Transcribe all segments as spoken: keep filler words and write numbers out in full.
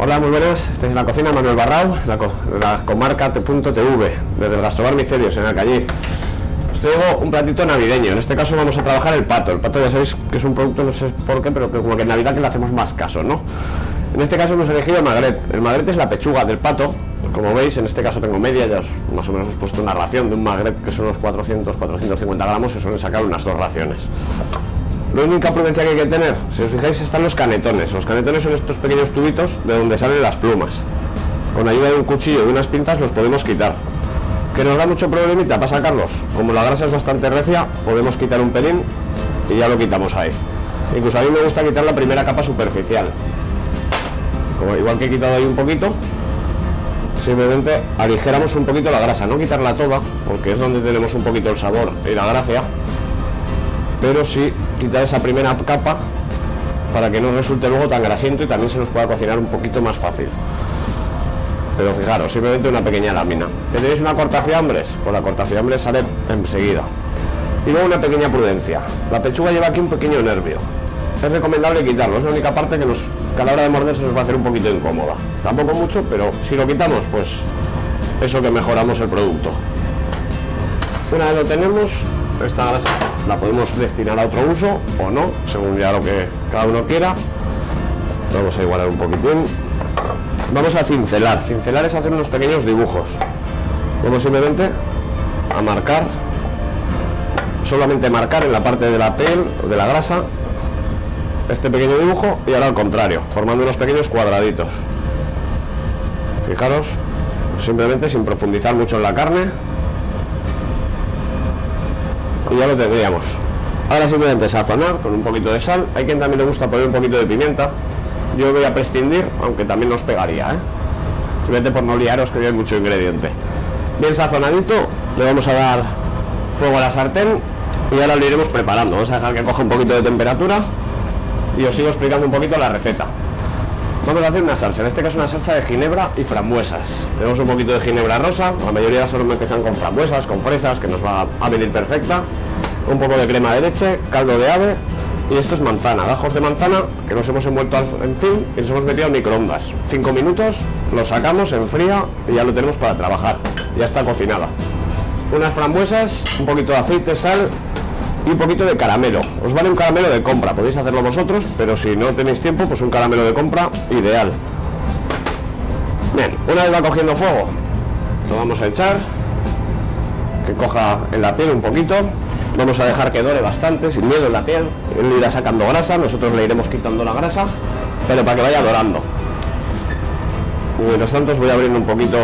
Hola, muy buenas. Estáis en la cocina Manuel Barrao, la, co la comarca punto T V, desde el Gastrobar Micelios, en Alcañiz. Os traigo un platito navideño. En este caso vamos a trabajar el pato. El pato ya sabéis que es un producto, no sé por qué, pero que como que en Navidad que le hacemos más caso, ¿no? En este caso hemos elegido el magret. El magret es la pechuga del pato. Como veis, en este caso tengo media, ya os, más o menos os he puesto una ración de un magret que son unos cuatrocientos a cuatrocientos cincuenta gramos, se suelen sacar unas dos raciones. La única prudencia que hay que tener, si os fijáis, están los canetones. Los canetones son estos pequeños tubitos de donde salen las plumas. Con ayuda de un cuchillo y de unas pinzas los podemos quitar. ¿Que nos da mucho problemita para sacarlos? Como la grasa es bastante recia, podemos quitar un pelín y ya lo quitamos ahí. Incluso a mí me gusta quitar la primera capa superficial. Como igual que he quitado ahí un poquito, simplemente aligeramos un poquito la grasa, no quitarla toda, porque es donde tenemos un poquito el sabor y la gracia, pero sí quitar esa primera capa para que no resulte luego tan grasiento y también se nos pueda cocinar un poquito más fácil. Pero fijaros, simplemente una pequeña lámina. ¿Tenéis una cortafiambres? Pues la cortafiambres sale enseguida. Y luego una pequeña prudencia. La pechuga lleva aquí un pequeño nervio. Es recomendable quitarlo, es la única parte que, nos, que a la hora de morder se nos va a hacer un poquito incómoda. Tampoco mucho, pero si lo quitamos, pues eso que mejoramos el producto. Una vez lo tenemos, esta grasa la podemos destinar a otro uso o no, según ya lo que cada uno quiera. Vamos a igualar un poquitín. Vamos a cincelar. Cincelar es hacer unos pequeños dibujos. Vamos simplemente a marcar, solamente marcar en la parte de la piel, de la grasa, este pequeño dibujo, y ahora al contrario, formando unos pequeños cuadraditos. Fijaros, simplemente sin profundizar mucho en la carne. Y ya lo tendríamos. Ahora simplemente sazonar con un poquito de sal. Hay quien también le gusta poner un poquito de pimienta. Yo voy a prescindir, aunque también nos pegaría, ¿eh? Simplemente por no liaros que hay mucho ingrediente. Bien sazonadito, le vamos a dar fuego a la sartén y ahora lo iremos preparando. Vamos a dejar que coja un poquito de temperatura y os sigo explicando un poquito la receta. Vamos a hacer una salsa, en este caso una salsa de ginebra y frambuesas. Tenemos un poquito de ginebra rosa, la mayoría solo empiezan con frambuesas, con fresas, que nos va a venir perfecta. Un poco de crema de leche, caldo de ave, y esto es manzana, gajos de manzana que nos hemos envuelto en film y nos hemos metido en microondas. cinco minutos, lo sacamos, se enfría y ya lo tenemos para trabajar. Ya está cocinada. Unas frambuesas, un poquito de aceite, sal y un poquito de caramelo. Os vale un caramelo de compra, podéis hacerlo vosotros, pero si no tenéis tiempo, pues un caramelo de compra ideal. Bien, una vez va cogiendo fuego, lo vamos a echar, que coja en la piel un poquito. Vamos a dejar que dore bastante, sin miedo en la piel. Él irá sacando grasa, nosotros le iremos quitando la grasa, pero para que vaya dorando. Y mientras tanto os voy abriendo un poquito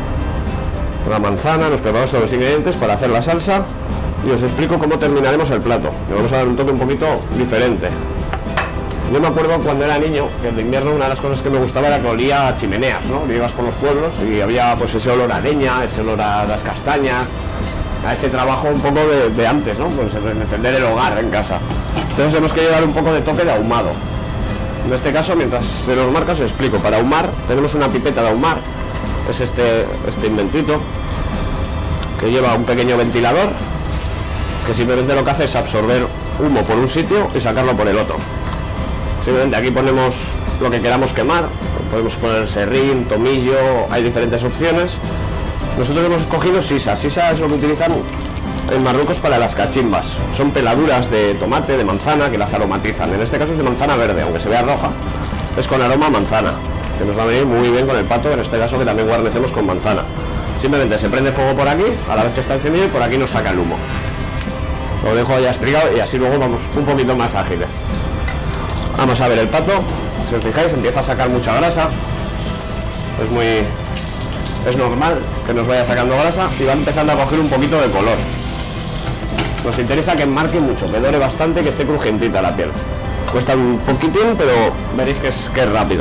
la manzana, nos preparamos todos los ingredientes para hacer la salsa y os explico cómo terminaremos el plato. Le vamos a dar un toque un poquito diferente. Yo me acuerdo cuando era niño, que en invierno una de las cosas que me gustaba era que olía a chimeneas, ¿no? Ibas por los pueblos y había pues ese olor a leña, ese olor a las castañas, a ese trabajo un poco de, de antes, ¿no? Pues defender el hogar en casa. Entonces hemos querido dar un poco de toque de ahumado. En este caso, mientras se nos marca, os explico. Para ahumar tenemos una pipeta de ahumar, es este, este inventito que lleva un pequeño ventilador que simplemente lo que hace es absorber humo por un sitio y sacarlo por el otro. Simplemente aquí ponemos lo que queramos quemar, podemos poner serrín, tomillo, hay diferentes opciones. Nosotros hemos escogido sisa. Sisa es lo que utilizan en Marruecos para las cachimbas. Son peladuras de tomate, de manzana, que las aromatizan. En este caso es de manzana verde, aunque se vea roja. Es con aroma a manzana, que nos va a venir muy bien con el pato, en este caso que también guarnecemos con manzana. Simplemente se prende fuego por aquí, a la vez que está encendido, y por aquí nos saca el humo. Lo dejo ya explicado y así luego vamos un poquito más ágiles. Vamos a ver el pato. Si os fijáis, empieza a sacar mucha grasa. Es muy... es normal que nos vaya sacando grasa y va empezando a coger un poquito de color. Nos interesa que marque mucho, que dore bastante, que esté crujientita la piel. Cuesta un poquitín, pero veréis que es, que es rápido.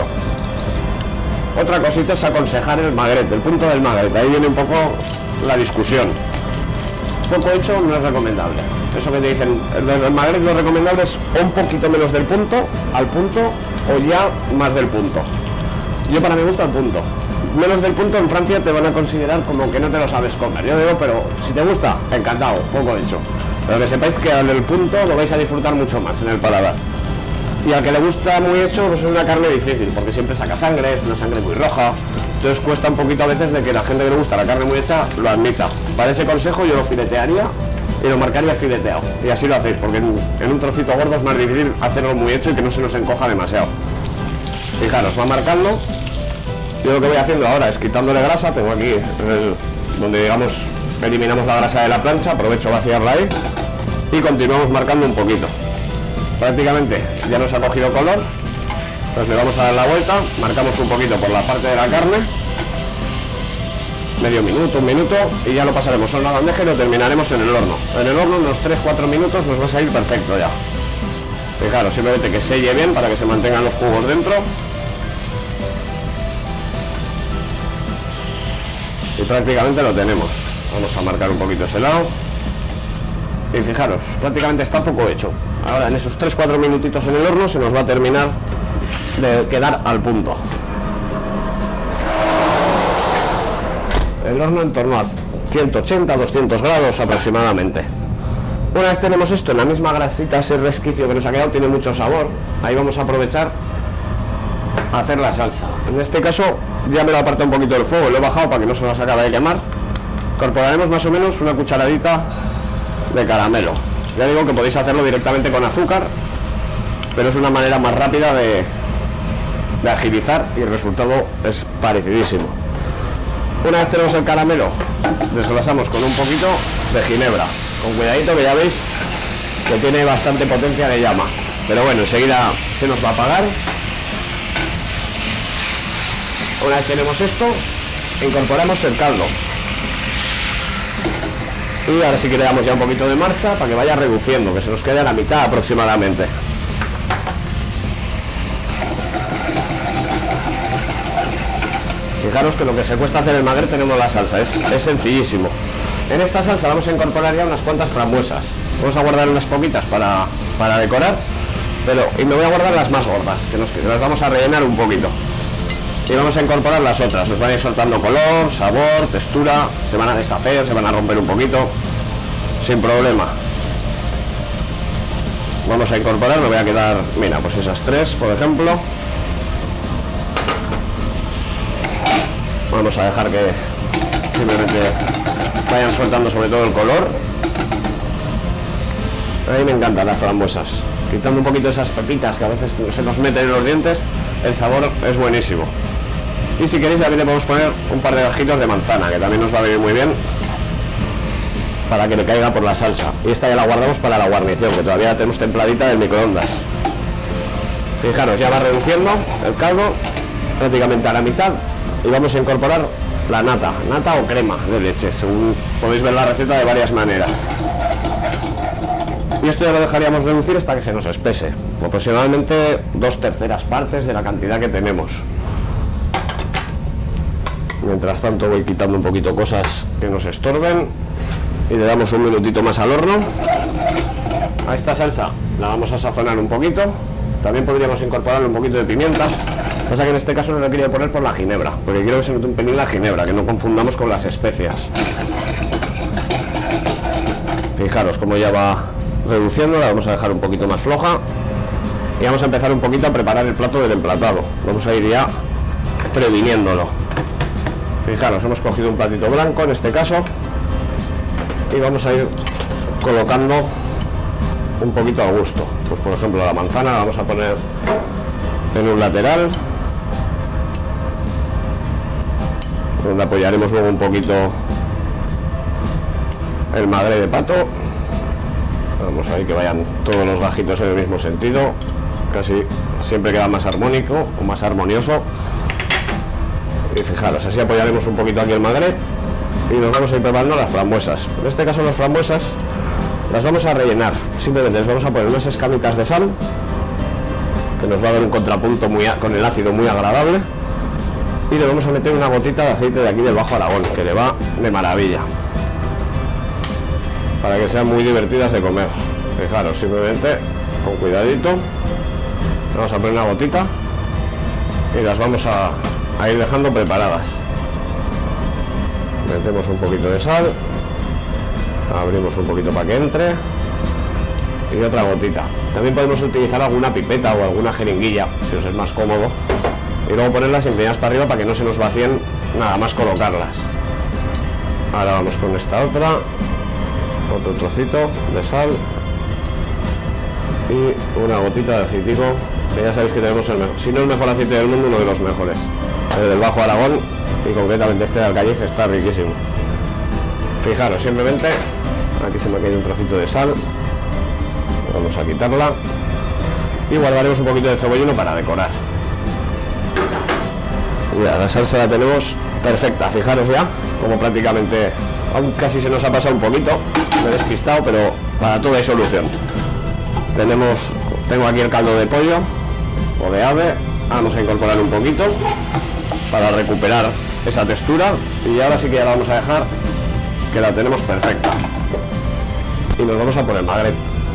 Otra cosita es aconsejar el magret, el punto del magret. Ahí viene un poco la discusión. Poco hecho no es recomendable. Eso que te dicen, el, el magret lo recomendable es un poquito menos del punto, al punto, o ya más del punto. Yo para mi gusto al punto. Menos del punto en Francia te van a considerar como que no te lo sabes comer. Yo digo, pero si te gusta, encantado, poco hecho. Pero que sepáis que al del punto lo vais a disfrutar mucho más en el paladar. Y al que le gusta muy hecho, pues es una carne difícil, porque siempre saca sangre, es una sangre muy roja. Entonces cuesta un poquito a veces de que la gente que le gusta la carne muy hecha lo admita. Para ese consejo yo lo filetearía y lo marcaría fileteado. Y así lo hacéis, porque en, en un trocito gordo es más difícil hacerlo muy hecho y que no se nos encoja demasiado. Fijaros, va marcando. Yo lo que voy haciendo ahora es quitándole grasa. Tengo aquí el, donde digamos eliminamos la grasa de la plancha, aprovecho vaciarla ahí y continuamos marcando un poquito. Prácticamente ya nos ha cogido color, pues le vamos a dar la vuelta, marcamos un poquito por la parte de la carne, medio minuto, un minuto, y ya lo pasaremos a una bandeja y lo terminaremos en el horno. En el horno unos tres cuatro minutos nos va a salir perfecto ya. Fijaros, simplemente que selle bien para que se mantengan los jugos dentro. Y prácticamente lo tenemos. Vamos a marcar un poquito ese lado. Y fijaros, prácticamente está poco hecho. Ahora en esos tres cuatro minutitos en el horno se nos va a terminar de quedar al punto. El horno en torno a ciento ochenta a doscientos grados aproximadamente. Una vez tenemos esto en la misma grasita, ese resquicio que nos ha quedado tiene mucho sabor. Ahí vamos a aprovechar a hacer la salsa. En este caso ya me lo aparté un poquito del fuego, lo he bajado para que no se nos acabe de quemar. Incorporaremos más o menos una cucharadita de caramelo. Ya digo que podéis hacerlo directamente con azúcar, pero es una manera más rápida de, de agilizar y el resultado es parecidísimo. Una vez tenemos el caramelo, desglasamos con un poquito de ginebra, con cuidadito que ya veis que tiene bastante potencia de llama, pero bueno, enseguida se nos va a apagar. Una vez tenemos esto, incorporamos el caldo. Y ahora sí que le damos ya un poquito de marcha para que vaya reduciendo, que se nos quede a la mitad aproximadamente. Fijaros que lo que se cuesta hacer el magret tenemos la salsa, es, es sencillísimo. En esta salsa vamos a incorporar ya unas cuantas frambuesas. Vamos a guardar unas poquitas para, para decorar, pero y me voy a guardar las más gordas, que, nos, que las vamos a rellenar un poquito. Y vamos a incorporar las otras, nos van a ir soltando color, sabor, textura, se van a deshacer, se van a romper un poquito, sin problema. Vamos a incorporar, me voy a quedar, mira, pues esas tres, por ejemplo. Vamos a dejar que simplemente vayan soltando sobre todo el color. A mí me encantan las frambuesas, quitando un poquito esas pepitas que a veces se nos meten en los dientes, el sabor es buenísimo. Y si queréis también le podemos poner un par de gajitos de manzana, que también nos va a venir muy bien para que le caiga por la salsa. Y esta ya la guardamos para la guarnición, que todavía la tenemos templadita del microondas. Fijaros, ya va reduciendo el caldo prácticamente a la mitad y vamos a incorporar la nata, nata o crema de leche, según podéis ver la receta de varias maneras. Y esto ya lo dejaríamos reducir hasta que se nos espese, aproximadamente dos terceras partes de la cantidad que tenemos. Mientras tanto voy quitando un poquito cosas que nos estorben y le damos un minutito más al horno. A esta salsa la vamos a sazonar un poquito, también podríamos incorporarle un poquito de pimienta, pasa que en este caso no le quería poner por la ginebra, porque quiero que se note un pelín la ginebra, que no confundamos con las especias. Fijaros cómo ya va reduciendo, la vamos a dejar un poquito más floja y vamos a empezar un poquito a preparar el plato del emplatado. Vamos a ir ya previniéndolo. Fijaros, hemos cogido un platito blanco en este caso y vamos a ir colocando un poquito a gusto. Pues por ejemplo la manzana la vamos a poner en un lateral, donde apoyaremos luego un poquito el magret de pato. Vamos a ir que vayan todos los gajitos en el mismo sentido, casi siempre queda más armónico o más armonioso. Y fijaros, así apoyaremos un poquito aquí el magret y nos vamos a ir preparando las frambuesas. En este caso las frambuesas las vamos a rellenar, simplemente les vamos a poner unas escamitas de sal, que nos va a dar un contrapunto muy a, con el ácido muy agradable, y le vamos a meter una gotita de aceite de aquí del Bajo Aragón, que le va de maravilla, para que sean muy divertidas de comer. Fijaros, simplemente con cuidadito vamos a poner una gotita y las vamos a a ir dejando preparadas. Metemos un poquito de sal, abrimos un poquito para que entre y otra gotita. También podemos utilizar alguna pipeta o alguna jeringuilla si os es más cómodo, y luego ponerlas inclinadas para arriba para que no se nos vacíen nada más colocarlas. Ahora vamos con esta otra, otro trocito de sal y una gotita de aceitico, que ya sabéis que tenemos el mejor, si no el mejor aceite del mundo, uno de los mejores, el del Bajo Aragón, y concretamente este de Alcañiz está riquísimo. Fijaros, simplemente aquí se me ha caído un trocito de sal, vamos a quitarla y guardaremos un poquito de cebollino para decorar. Ya, la salsa la tenemos perfecta, fijaros ya como prácticamente, aún casi se nos ha pasado un poquito, me he despistado, pero para todo hay solución. Tenemos, tengo aquí el caldo de pollo o de ave, vamos a incorporar un poquito para recuperar esa textura, y ahora sí que ya la vamos a dejar que la tenemos perfecta, y nos vamos a poner magret.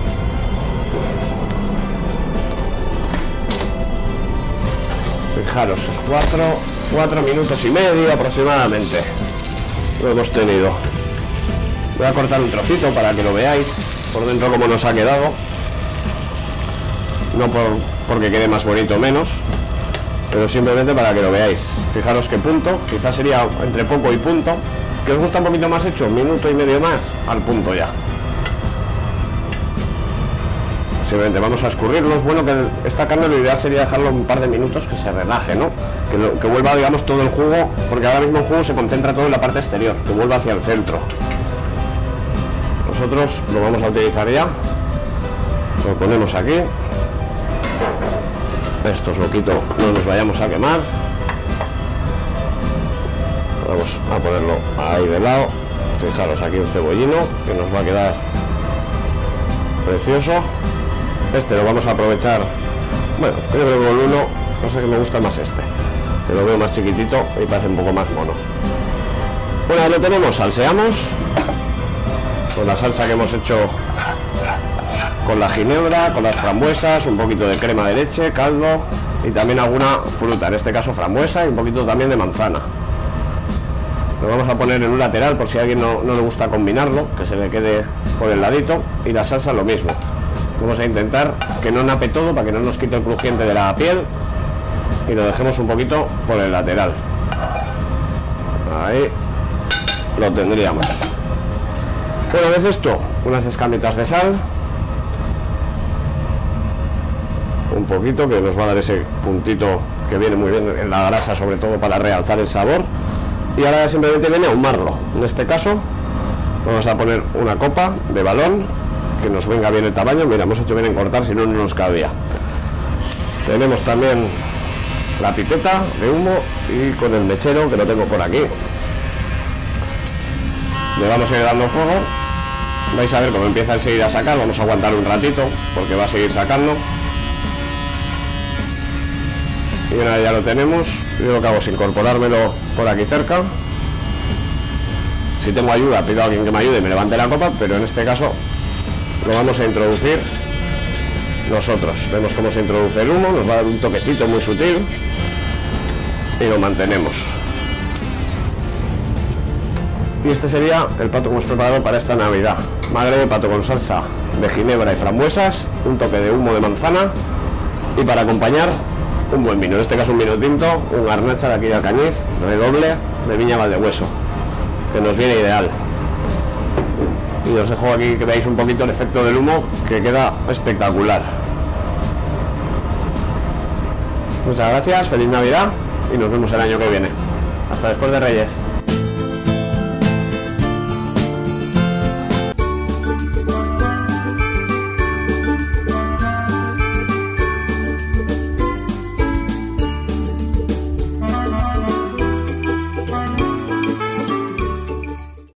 Fijaros, cuatro, cuatro minutos y medio aproximadamente lo hemos tenido. Voy a cortar un trocito para que lo veáis por dentro cómo nos ha quedado, no por, porque quede más bonito o menos, pero simplemente para que lo veáis. Fijaros qué punto, quizás sería entre poco y punto. Que os gusta un poquito más hecho, minuto y medio más, al punto ya. Simplemente vamos a escurrirlos. Bueno, que esta carne lo ideal sería dejarlo un par de minutos que se relaje, ¿no? Que, lo, que vuelva, digamos, todo el jugo, porque ahora mismo el jugo se concentra todo en la parte exterior, que vuelva hacia el centro. Nosotros lo vamos a utilizar ya. Lo ponemos aquí. Esto es lo quito, no nos vayamos a quemar. Vamos a ponerlo ahí de lado. Fijaros aquí el cebollino, que nos va a quedar precioso. Este lo vamos a aprovechar, bueno, creo que con uno, no sé, que me gusta más este, que lo veo más chiquitito y parece un poco más mono. Bueno, lo tenemos, salseamos con la salsa que hemos hecho con la ginebra, con las frambuesas, un poquito de crema de leche, caldo y también alguna fruta, en este caso frambuesa y un poquito también de manzana. Lo vamos a poner en un lateral por si a alguien no, no le gusta combinarlo, que se le quede por el ladito, y la salsa lo mismo. Vamos a intentar que no nape todo para que no nos quite el crujiente de la piel, y lo dejemos un poquito por el lateral. Ahí lo tendríamos. Una vez esto, unas escamitas de sal, un poquito, que nos va a dar ese puntito que viene muy bien en la grasa, sobre todo para realzar el sabor. Y ahora simplemente viene a ahumarlo. En este caso vamos a poner una copa de balón que nos venga bien el tamaño. Mira, hemos hecho bien en cortar, si no, no nos cabía. Tenemos también la pipeta de humo y con el mechero, que lo tengo por aquí. Le vamos a ir dando fuego. Vais a ver cómo empieza enseguida a sacar. Vamos a aguantar un ratito porque va a seguir sacando. Y una vez ya lo tenemos, yo lo que hago es incorporármelo por aquí cerca. Si tengo ayuda, pido a alguien que me ayude y me levante la copa, pero en este caso lo vamos a introducir nosotros. Vemos cómo se introduce el humo, nos va a dar un toquecito muy sutil y lo mantenemos. Y este sería el plato que hemos preparado para esta Navidad. Magret de pato con salsa de ginebra y frambuesas, un toque de humo de manzana, y para acompañar un buen vino, en este caso un vino tinto, un Garnacha de aquí de Alcañiz, redoble de Viña Valdehueso, que nos viene ideal. Y os dejo aquí que veáis un poquito el efecto del humo, que queda espectacular. Muchas gracias, feliz Navidad y nos vemos el año que viene. Hasta después de Reyes.